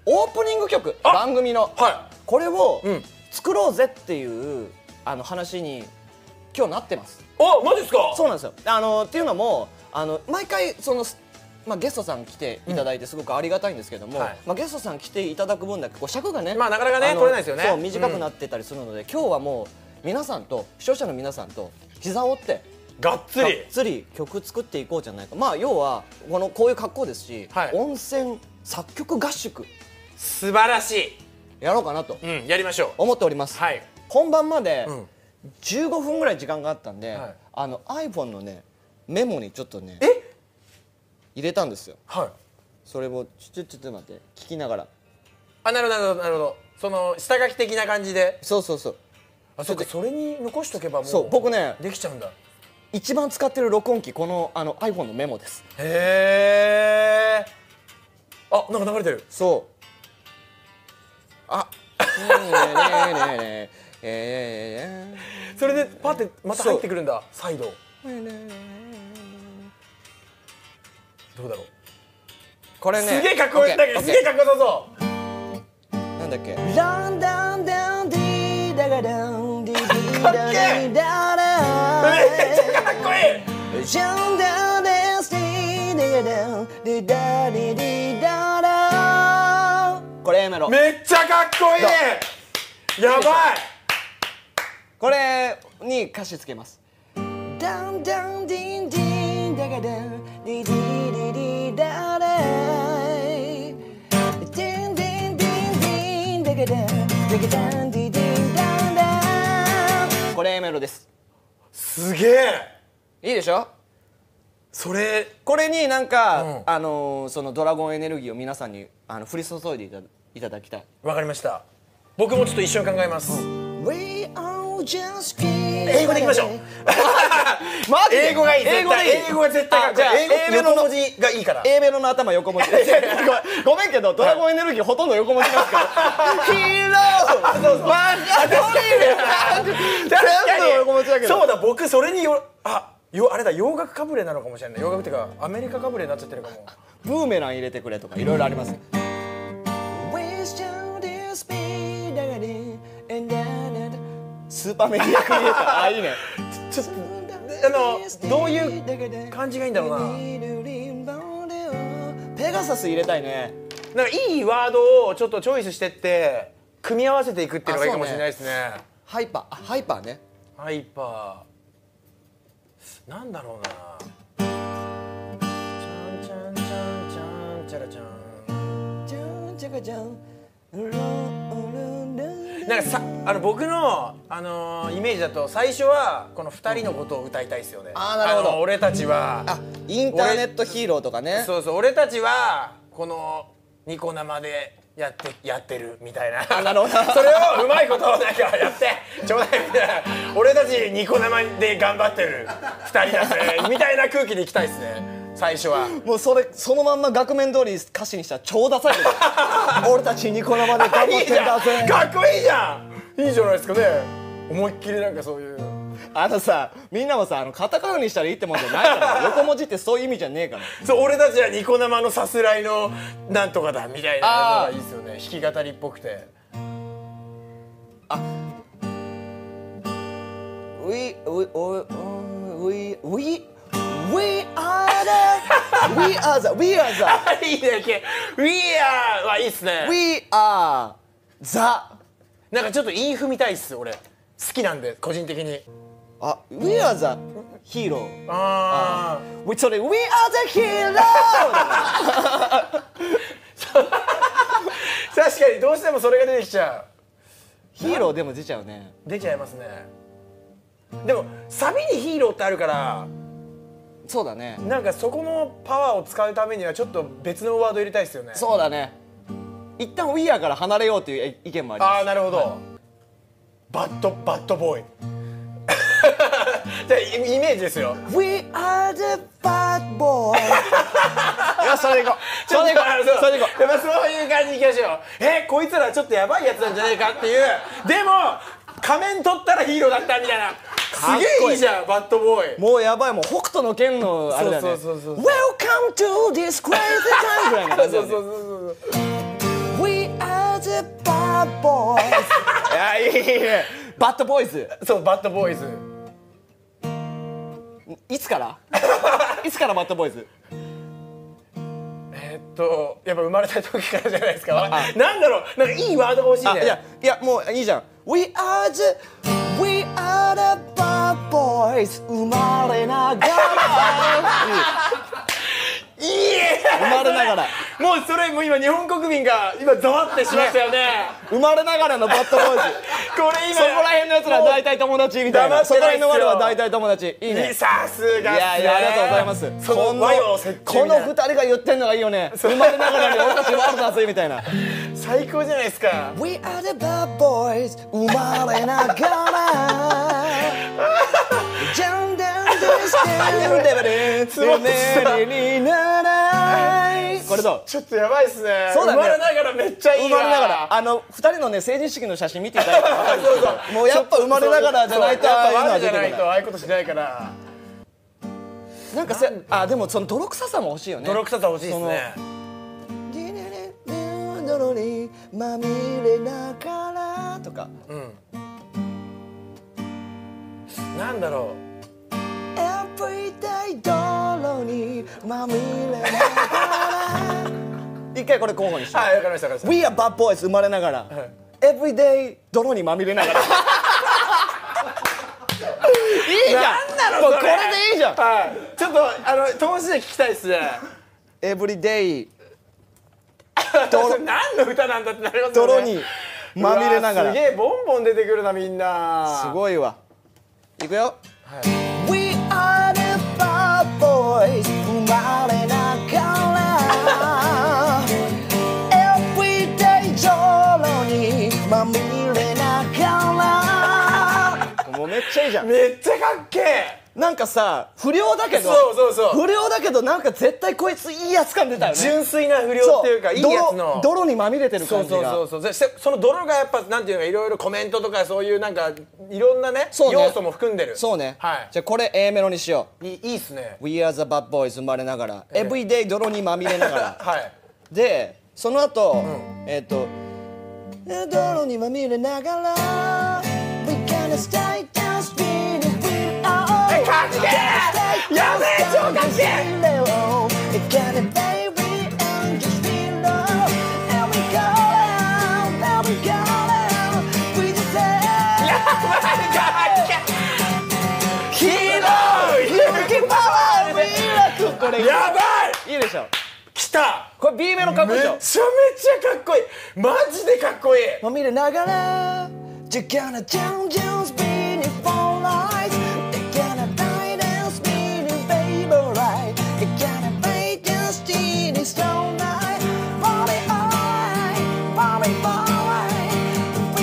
オープニング曲、番組の、 はこれを作ろうぜっていう話に今日なってます。 あ、マジですか？ そうなんですよ。っていうのも毎回ゲストさん来ていただいてすごくありがたいんですけども、ゲストさん来ていただく分だけ尺がね、 なかなかね取れないですよね。 そう短くなってたりするので、今日はもう皆さんと視聴者の皆さんと膝を折ってがっつり曲作っていこうじゃないか。まあ要はこういう格好ですし、温泉作曲合宿素晴らしいやろうかなとやりましょう思っております。 はい。 本番まで15分ぐらい時間があったんで、iPhone のねメモにちょっとね入れたんですよ。 はい。 それもちょっと待って聞きながら。 あ、なるほど。その下書き的な感じで。 そう。 あ、そっか、それに残しとけばもう。 そう、僕ねできちゃうんだ。 一番使ってる録音機このiPhone のメモです。 へえ。あ、なんか流れてる。 そう。あ。 それでパってまた入ってくるんだ。再度。どうだろう。 これね。 すげえかっこいいんだけど、すげえかっこよさそう。 なんだっけ。 ランダンダンディーダガダンディーディーダダダダ。めっちゃかっこいい。ジャンダンダンスディーダガダンディダディディダダ。 これ A メロ。 めっちゃかっこいい。やばい。 これに歌詞つけます。 ダンダンディンディンダガダンディディディディダダ。デンデンデンデンダガダンダガダンディディダダ。 これ A メロです。 すげえ。 いいでしょ。 それこれになんか、そのドラゴンエネルギーを皆さんに降り注いでいただきたい。 わかりました。僕もちょっと一緒に考えます。英語でいきましょう。 マジで英語がいい。英語が絶対かっこいい。 じゃあ A メロの横文字がいいから。 A メロの頭横文字。ごめんけどドラゴンエネルギーほとんど横文字ですからヒーローマンアトリー全部横文字だけど。 そうだ、僕それにあれだ、洋楽かぶれなのかもしれない。洋楽っていうかアメリカかぶれになっちゃってるかも。 ブーメラン入れてくれとかいろいろあります。スーパーメディアクリエイター。あ、いいね。 ちょっとどういう感じがいいんだろうな。 ペガサス入れたいね。 なんかいいワードをちょっとチョイスしてって組み合わせていくっていうのがいいかもしれないですね。 ハイパーね。 ハイパーなんだろうな。チャンチャンチャンチャンチャラチャンチャンチャカチャン。なんか僕の、イメージだと最初はこの2人のことを歌いたいですよね。 あ、なるほど。 俺たちはインターネットヒーローとかね。 そう、俺たちはこのニコ生でやってるみたいな。 なるほど。 それをうまいことなんかやってちょうだいみたいな。俺たちニコ生で頑張ってる2人だぜみたいな空気でいきたいですね。最初はもうそのまんま額面通り歌詞にしたら超ダサいけど俺たちニコ生で頑張ってんだぜ。 かっこいいじゃん。いいじゃないですかね。思いっきりなんかそういうさ、みんなもさカタカナにしたらいいってもんじゃないから横文字ってそういう意味じゃねえから。 そう、俺たちはニコ生のさすらいのなんとかだみたいなのがいいですよね。弾き語りっぽくて。 We are the いいね。We are はいいっすね。 We are the なんかちょっと韻踏みたいっす。俺好きなんで個人的に。 We are the hero。 それ We are the hero 確かにどうしてもそれが出てきちゃう。 ヒーローでも出ちゃうね。 出ちゃいますね。でもサビにヒーローってあるからそうだね。 なんかそこのパワーを使うためにはちょっと別のワード入れたいですよね。 そうだね。一旦 We are から離れようという意見もあります。 なるほど。バッドボーイ。じゃあイメージですよ。 We are the bad boy それでいこう。 そういう感じにいきましょう。こいつらちょっとやばいやつなんじゃないかっていう。でも仮面取ったらヒーローだったみたいな。すげえいいじゃん、バッドボーイ。 もうやばい、もう北斗の拳のあれだね。 そう。 Welcome to this crazy time ぐらいな感じだね。 そう。 We bad boys いやいいねバッドボーイズそうバッドボーイズ。 いつからいつからバッドボーイズやっぱ生まれた時からじゃないですか。なんだろう、なんかいいワードが欲しいね。 いやもういいじゃん We are the bad boys 生まれながらいい生まれながらもうそれもう今日本国民が今ざわってしましたよね。 生まれながらのバッドボーイズこれ今そこら辺のやつら大体友達みたいなそこら辺の我は大体友達いいねさすがっすね。 いやありがとうございますその和洋折衷みたいなこの二人が言ってんのがいいよね生まれながらに俺たちワールドだぜみたいな最高じゃないですか。 We are the bad boys 生まれながらジャンダンデステンにならいこれどうちょっとやばいっすね。 そうだね生まれながらめっちゃいいわ。 生まれながら二人のね成人式の写真見ていただいたら分かるんですけどもうやっぱ生まれながらじゃないとああいうのは出てこないじゃないとああいうことしないからなんかでもその泥臭さも欲しいよね泥臭さ欲しいですね。 泥にまみれながらとかなんだろう Everyday 泥にまみれながら一回これ候補にしてはいわかりましたわかりまし We are bad boys 生まれながら Everyday 泥にまみれながらいいじゃんなんだろうもうこそれれでいいじゃんた。はいちょっと投資で聞きたいですね。 Everyday 何の歌なんだってなりますよね。 泥にまみれながらうわすげえボンボン出てくるなみんな。 すごいわいくよ We are the bad boys 生まれながら Everyday 泥にまみれながらもうめっちゃいいじゃんめっちゃかっけえ。 なんかさ不良だけどそう不良だけどなんか絶対こいついいやつ感出たよね純粋な不良っていうかいいやつの泥にまみれてるそう感じがそうその泥がやっぱなんていうのかいろいろコメントとかそういうなんかいろんなねそうね要素も含んでる。 そうね、 はいじゃあこれ A メロにしよういいっすね。 We are the bad boys 生まれながら Everyday 泥にまみれながらはいでその後、 泥にまみれながら We gonna stay down spinning with our かっけえやべえ超かっけえ It gonna baby and just feel love And we go down And we go down We just say やばいかっけえヒーロー勇気パワーでこれやばいいいでしょ来たこれ B メロかっこいいでしょめちゃめちゃかっこいいマジでかっこいい。 まみれながら You're gonna down down spinning for life You're gonna die down spinning baby right You're gonna fade down spinning stone night Body alright Body alright We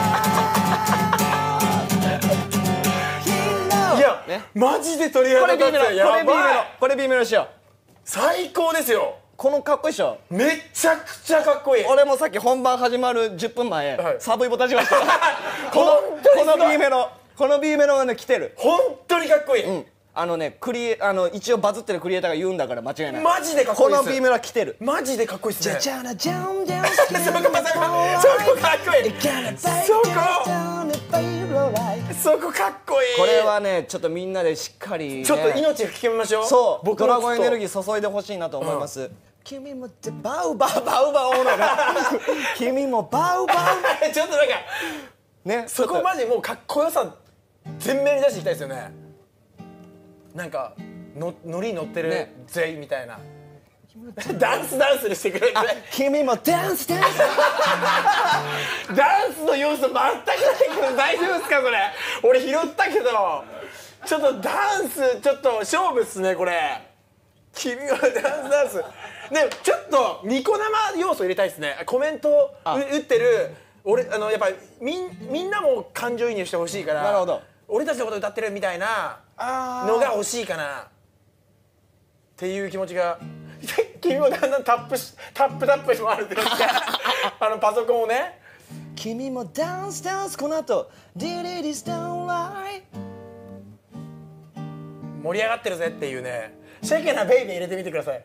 go いや、 ねマジで鳥肌これ B 立つメロこれ B メロやばいこれ B メロしよう最高ですよ。 このかっこいいでしょめちゃくちゃかっこいい。 俺もさっき本番始まる10分前、 はいサブイボ立ちました本当にすごいこの B メロはね来てる本当にかっこいい、 一応バズってるクリエイターが言うんだから間違いないマジでかっこいいです。 この B メロは来てるマジでかっこいいっすね。 You're gonna down down そこ spinning かっこ for いい life You're gonna fade そこ down the baby right そこかっこいい。 これはねちょっとみんなでしっかり、ね、 ちょっと命吹き込みましょう。 そう僕もドラゴンエネルギー。 ー注いでほしいなと思います、 君もってバウバウバウバウオーナーが君もバウバウちょっとなんかねそこマジもうかっこよさ全面に出していきたいですよね。なんかノリ乗ってるねぜみたいな。ダンスにしてくれて。 君もダンスダンスダンスの要素全くないけど大丈夫ですかそれ。俺拾ったけどちょっとダンスちょっと勝負っすねこれ。君はダンスでもちょっとニコ生要素入れたいですね。コメント打ってる俺やっぱみんなも感情移入してほしいからなるほど俺たちのこと歌ってるみたいなのが欲しいかなっていう気持ちが君もだんだんタップもあるってなってパソコンをね君もダンスダンスこの後 Did it is done right 盛り上がってるぜっていうねシェケなベイビー入れてみてください。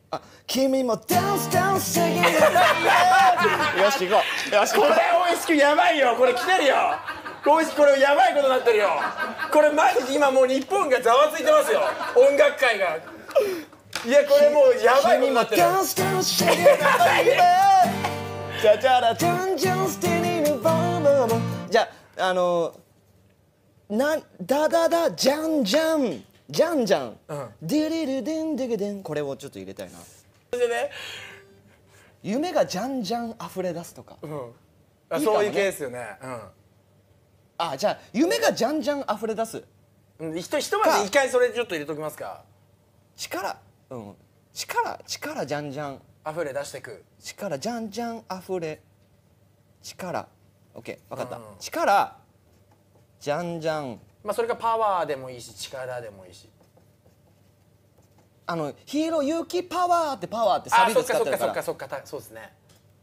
あ、君もダンスダンスシェイキングよし行こう。よしこれ大石君やばいよ。これ来てるよ。大石これやばいことになってるよ。これマジで今もう日本がざわついてますよ。音楽界が。いやこれもうやばいことになってる。 ダンスダンスシェイキングじゃじゃらジャンジャンスティニニバーバーバー。 じゃあダダダジャンジャンジャンジャン、ディリルデンデゲデン、これをちょっと入れたいな。 でね、 夢がじゃんじゃん溢れ出すとか、 あそういう系ですよね。 あ、じゃあ夢がじゃんじゃん溢れ出すひとまず一回それちょっと入れときますか。 力、力じゃんじゃん溢れ出してく。 力じゃんじゃん溢れ力、オッケー分かった、力じゃんじゃん、 まあそれがパワーでもいいし力でもいいし。 ヒーロー勇気パワーってパワーってサビで使ってるから、 そっかそうですね。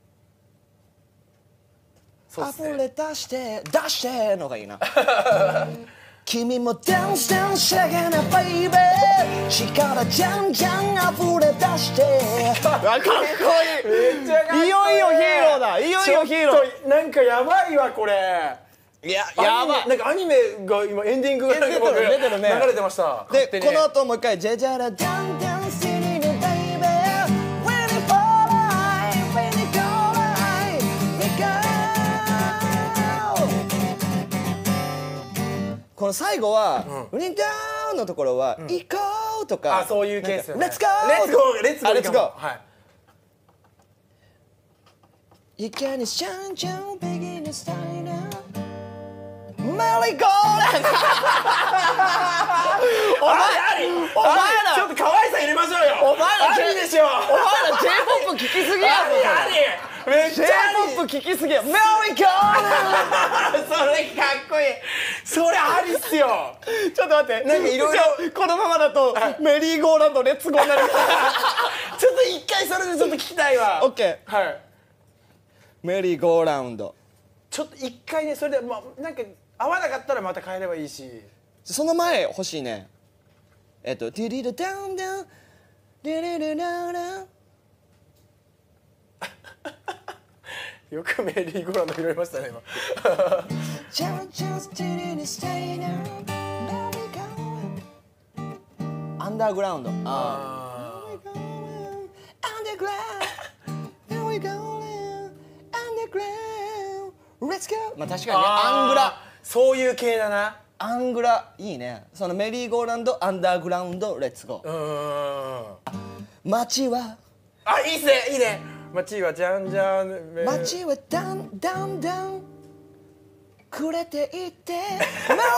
そうです溢ね。 れ出してのがいいな君もダンスダンスシェイキングベイベー、力じゃんじゃん溢れ出してかっこいい。 めっちゃかっこいい。 いよいよヒーローだ。いよいよヒーロー。 なんかやばいわこれ。 いややばい。 なんかアニメが今エンディングがなんか僕出てるね流れてました。 で勝手にこの後もう一回ジェジャラダンダンシニグベイベー When it fall right When it go right We go この最後はウニダウンのところは行こうとか、 あそういうケースよね。 レッツゴーレッツゴーレッツゴーはい。 You can shine down begin to start now Merry go round お前らちょっと可愛さ入れましょうよ。 お前らありでしょ。 お前ら J-POP 聞きすぎやぞ。 ありめっちゃあり。 J-POP 聞きすぎや。メリーゴそれかっこいい。それありっすよ。 ーちょっと待って。 なんかいろいろこのままだとメリーゴーランドレッツゴーになる。 ちょっと一回それでちょっと聞きたいわ。 オッケー。 はい。 メリーゴーラウンド。 ちょっと一回ねそれでまあなんか合わなかったらまた変えればいいし。 その前欲しいね。ディリルダウンダウンディリルダウンダウンよくメリーゴーランド拾いましたね今。 アンダーグラウンド。まあ確かにね、アングラ。 そういう系だな。 アングラいいね。そのメリーゴーランド、アンダーグラウンド、レッツゴー。街はあいいっすねいいね。街はじゃんじゃん。 街はだんだんだんくれていってメリーゴ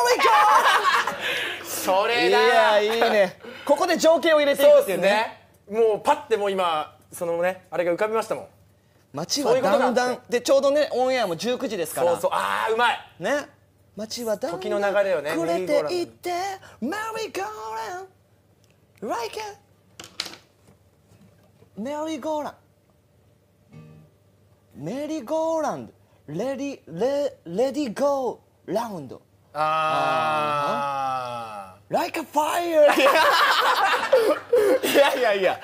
それいだ。 やいいね。ここで情景を入れていそうでくっていうね。 すね。もうパッてもう今そのねあれが浮かびましたもん。 街はそういうことだんだんでちょうどねオンエアも19時ですから。 そうそうああうまい。 ね。街はだんだん時の流れをねくれていってメリーゴーランド Like it メリーゴーランドメリーゴーランドレディゴーラウンドああ。 Like a fire いやいやいや。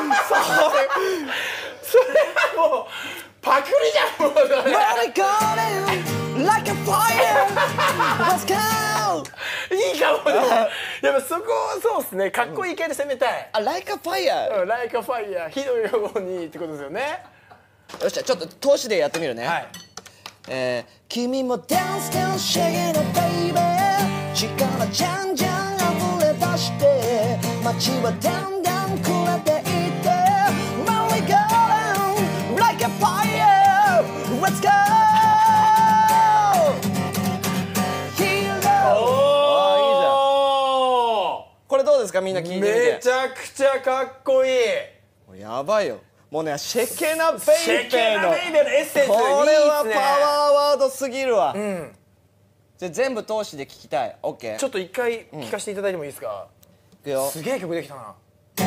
それはもうパクリじゃんもうそれ。 Merry go round like a fire Let's go いいかもでもやっぱそこそうっすねかっこいい系で攻めたい。 あ Like a fire ライカファイヤー火のようにってことですよね。 よっしゃちょっと投資でやってみるね、 はい。 君もダンスダンスシェイキングベイベー力じゃんじゃん溢れ出して街はだんだんくれていって Merry go round like a fire Let's go これどうですかみんな聞いてみて。 めちゃくちゃかっこいい。 やばいよ。もうねシェケナベシェイベーのケナベイベーのエッセンスいいっすね。 これはパワーワードすぎるわ。 うん。 じゃあ全部通しで聞きたい OK ちょっと一回聞かせていただいてもいいですか。 いくよすげえ曲できたな。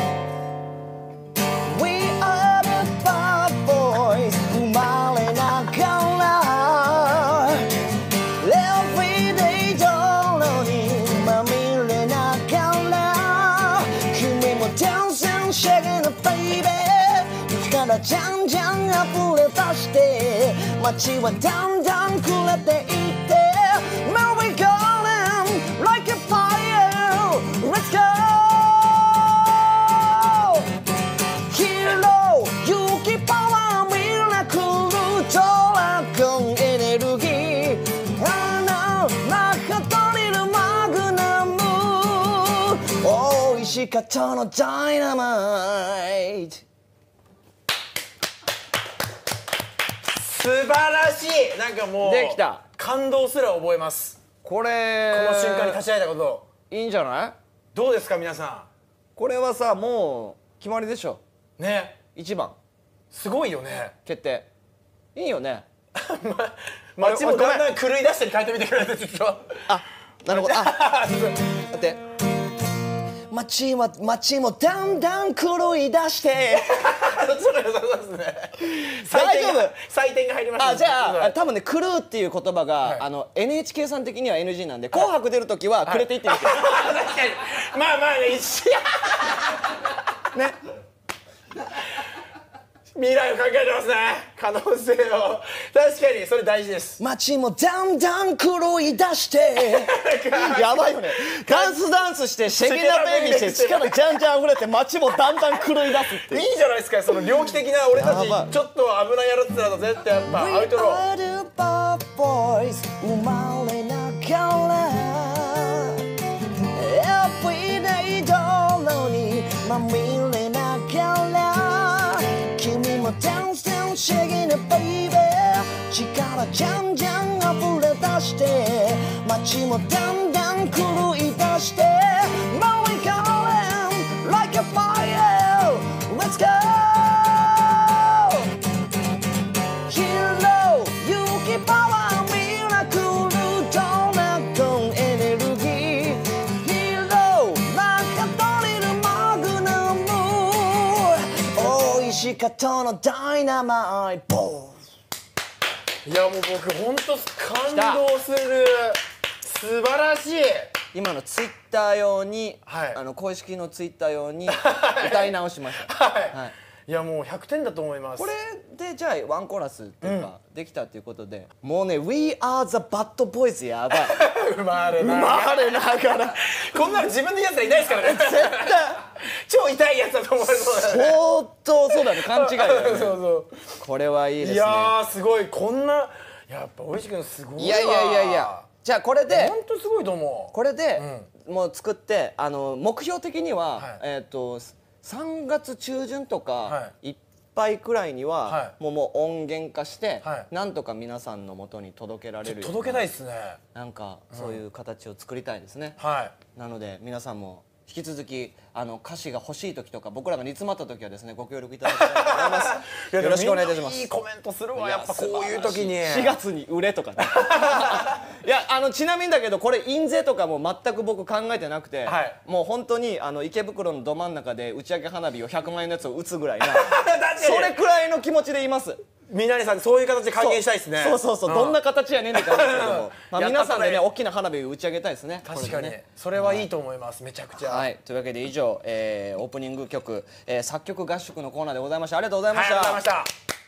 We are the bad boys 生まれながら Everyday 道路にまみれながら君もダンスシェイキングベイベー街はだんだん暮れていって Merry golden like a fire Let's go Hero 勇気パワーミラクルドラゴンエネルギーあのマッハドリルマグナムおいしかったのダイナマイト素晴らしい。なんかもうできた。 感動すら覚えます。 これこの瞬間に立ち会えたこと。 いいんじゃない？ どうですか皆さこれはさもう決まりでしょ。 ん。ね。 1番すごいよね。 決定。いいよね。 街もだんだん狂い出したり変えてみてくれてちょっと。 あ、なるほど。あ、待って。街もだんだん狂い出してそうですね。 大丈夫採点が入りました。 あ、じゃあ多分ね狂うっていう言葉が、NHK さん的には NG なんで、紅白出るときはくれていってみて、 確かにまあまあね一緒ね。 未来を考えてますね。可能性を。確かにそれ大事です。 街もだんだん狂い出してやばいよね。ダンスしてシェキナベイビーして力じゃんじゃん溢れて街もだんだん狂い出すっていう。 いいじゃないですか。その猟奇的な俺たちやばいちょっと危ないやろってなると絶対やっぱアウトロー。 We are the bad boys 生まれながら Everyday 道路にまみれながら君もダンスダンスシェキナベイビー力じゃんじゃん溢れ出して街もだんだん狂い出して Merry golden like a fire Let's go Hero 勇気パワーミラクルドラゴンエネルギー Hero マッハドリルマグナムおいしかったのダイナマイトいやもう僕本当感動する。素晴らしい。 今のツイッター用に、 はい公式のツイッター用に歌い直しました。 はいいやもう100点だと思います。 これでじゃあワンコーラスっていうか、できたっていうことでもうね We are the bad boys やばい。 生まれ生まれながらこんなの自分で言うやつはいないですからね。 絶対超痛いやつだと思われそうだね。 相当そうだね、勘違いだよね。 そうそうこれはいいですね。 いやーすごい。こんなやっぱおいしくんすごいわ。 いやじゃあこれで本当すごいと思う。 これで、もう作って目標的には、 は 3月中旬とか、 はいっぱいくらいには、 はもう音源化して、 はいなんとか皆さんの元に届けられるような届けたいですね。 なんかそういう形を作りたいですね。 はいなので皆さんも引き続き歌詞が欲しい時とか僕らが煮詰まった時はですねご協力いただきたいと思いますよろしくお願いいたします。 いいコメントするわ。やっぱこういう時に 4月に売れとかねいやちなみにだけどこれ印税とかも全く僕考えてなくて、 はいもう本当に池袋のど真ん中で打ち上げ花火を100万円のやつを打つぐらいな確かにそれくらいの気持ちでいます。 みなりさんそういう形で還元したいですね。 そう、どんな形やねんって感じですけどもまあ皆さんでねやった大きな花火を打ち上げたいですね。 確かにこれでねそれはいいと思います。めちゃくちゃ。 はい、というわけで以上、オープニング曲、作曲合宿のコーナーでございました。ありがとうございまはい、 した。 ありがとうございました。